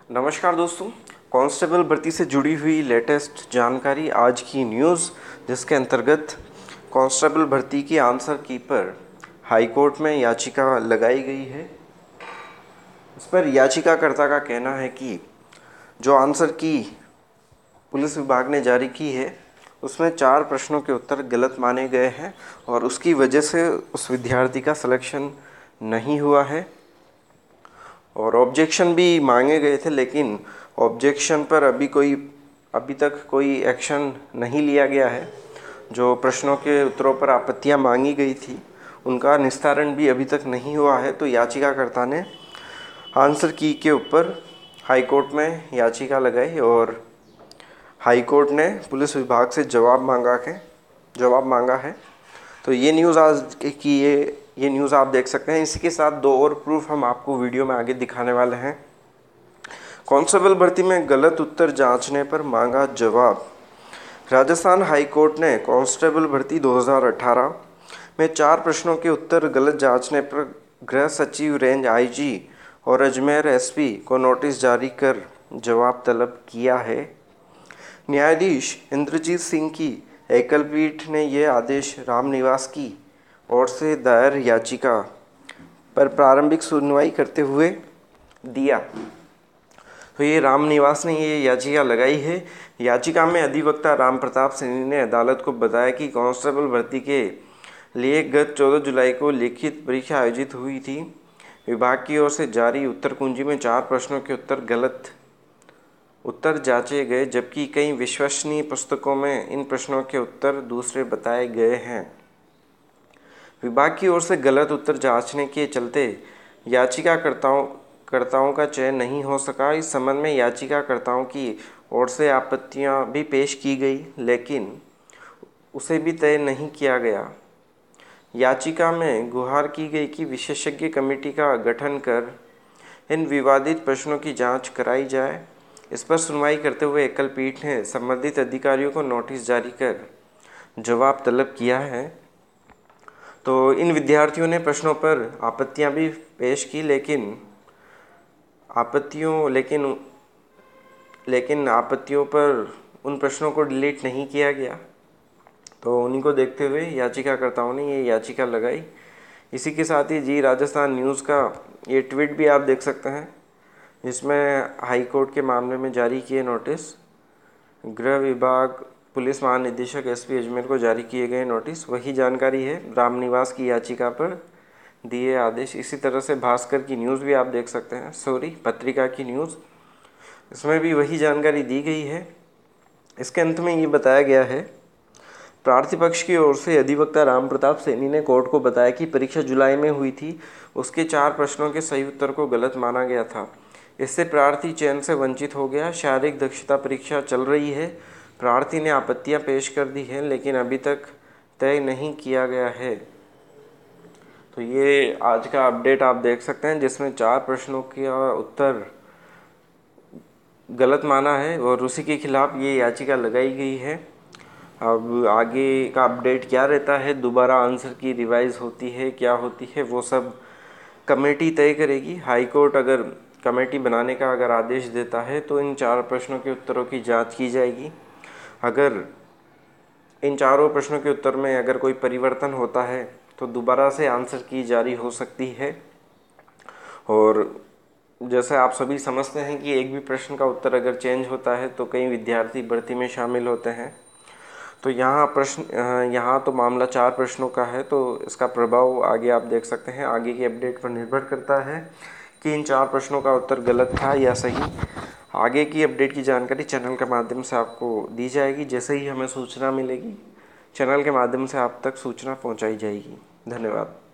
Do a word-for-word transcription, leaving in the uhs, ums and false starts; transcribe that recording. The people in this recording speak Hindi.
नमस्कार दोस्तों, कांस्टेबल भर्ती से जुड़ी हुई लेटेस्ट जानकारी आज की न्यूज़, जिसके अंतर्गत कांस्टेबल भर्ती की आंसर की पर हाई कोर्ट में याचिका लगाई गई है। इस पर याचिकाकर्ता का कहना है कि जो आंसर की पुलिस विभाग ने जारी की है उसमें चार प्रश्नों के उत्तर गलत माने गए हैं और उसकी वजह से उस विद्यार्थी का सिलेक्शन नहीं हुआ है। और ऑब्जेक्शन भी मांगे गए थे, लेकिन ऑब्जेक्शन पर अभी कोई अभी तक कोई एक्शन नहीं लिया गया है। जो प्रश्नों के उत्तरों पर आपत्तियां मांगी गई थी उनका निस्तारण भी अभी तक नहीं हुआ है। तो याचिकाकर्ता ने आंसर की के ऊपर हाई कोर्ट में याचिका लगाई और हाई कोर्ट ने पुलिस विभाग से जवाब मांगा के जवाब मांगा है। तो ये न्यूज़ आज की ये ये न्यूज़ आप देख सकते हैं। इसी के साथ दो और प्रूफ हम आपको वीडियो में आगे दिखाने वाले हैं। कांस्टेबल भर्ती में गलत उत्तर जांचने पर मांगा जवाब। राजस्थान हाई कोर्ट ने कांस्टेबल भर्ती दो हज़ार अठारह में चार प्रश्नों के उत्तर गलत जांचने पर गृह सचिव रेंज आईजी और अजमेर एसपी को नोटिस जारी कर जवाब तलब किया है। न्यायाधीश इंद्रजीत सिंह की एकल पीठ ने यह आदेश रामनिवास की ओर से दायर याचिका पर प्रारंभिक सुनवाई करते हुए दिया। तो ये रामनिवास ने ये याचिका लगाई है। याचिका में अधिवक्ता राम प्रताप सैनी ने अदालत को बताया कि कांस्टेबल भर्ती के लिए गत चौदह जुलाई को लिखित परीक्षा आयोजित हुई थी। विभाग की ओर से जारी उत्तर कुंजी में चार प्रश्नों के उत्तर गलत उत्तर जांचे गए, जबकि कई विश्वसनीय पुस्तकों में इन प्रश्नों के उत्तर दूसरे बताए गए हैं। विभाग की ओर से गलत उत्तर जांचने के चलते याचिकाकर्ताओं कर्ताओं का चयन नहीं हो सका। इस संबंध में याचिकाकर्ताओं की ओर से आपत्तियां भी पेश की गई, लेकिन उसे भी तय नहीं किया गया। याचिका में गुहार की गई कि विशेषज्ञ कमेटी का गठन कर इन विवादित प्रश्नों की जांच कराई जाए। इस पर सुनवाई करते हुए एकल पीठ ने संबंधित अधिकारियों को नोटिस जारी कर जवाब तलब किया है। तो इन विद्यार्थियों ने प्रश्नों पर आपत्तियां भी पेश की, लेकिन आपत्तियों लेकिन लेकिन आपत्तियों पर उन प्रश्नों को डिलीट नहीं किया गया। तो उन्हीं को देखते हुए याचिकाकर्ताओं ने ये याचिका लगाई। इसी के साथ ही जी राजस्थान न्यूज़ का ये ट्वीट भी आप देख सकते हैं, जिसमें हाई कोर्ट के मामले में जारी किए नोटिस, गृह विभाग पुलिस महानिदेशक एसपी अजमेर को जारी किए गए नोटिस, वही जानकारी है रामनिवास की याचिका पर दिए आदेश। इसी तरह से भास्कर की न्यूज़ भी आप देख सकते हैं, सॉरी पत्रिका की न्यूज़, इसमें भी वही जानकारी दी गई है। इसके अंत में ये बताया गया है, प्रार्थी पक्ष की ओर से अधिवक्ता राम प्रताप सैनी ने कोर्ट को बताया कि परीक्षा जुलाई में हुई थी, उसके चार प्रश्नों के सही उत्तर को गलत माना गया था। इससे प्रार्थी चयन से वंचित हो गया। शारीरिक दक्षता परीक्षा चल रही है। प्रार्थी ने आपत्तियां पेश कर दी हैं, लेकिन अभी तक तय नहीं किया गया है। तो ये आज का अपडेट आप देख सकते हैं, जिसमें चार प्रश्नों का उत्तर गलत माना है और उसी के खिलाफ ये याचिका लगाई गई है। अब आगे का अपडेट क्या रहता है, दोबारा आंसर की रिवाइज होती है, क्या होती है, वो सब कमेटी तय करेगी। हाई कोर्ट अगर कमेटी बनाने का अगर आदेश देता है तो इन चार प्रश्नों के उत्तरों की जांच की जाएगी। अगर इन चारों प्रश्नों के उत्तर में अगर कोई परिवर्तन होता है तो दोबारा से आंसर की जारी हो सकती है। और जैसे आप सभी समझते हैं कि एक भी प्रश्न का उत्तर अगर चेंज होता है तो कई विद्यार्थी भर्ती में शामिल होते हैं। तो यहाँ प्रश्न यहाँ तो मामला चार प्रश्नों का है, तो इसका प्रभाव आगे आप देख सकते हैं। आगे की अपडेट पर निर्भर करता है कि इन चार प्रश्नों का उत्तर गलत था या सही। आगे की अपडेट की जानकारी चैनल के माध्यम से आपको दी जाएगी। जैसे ही हमें सूचना मिलेगी, चैनल के माध्यम से आप तक सूचना पहुंचाई जाएगी। धन्यवाद।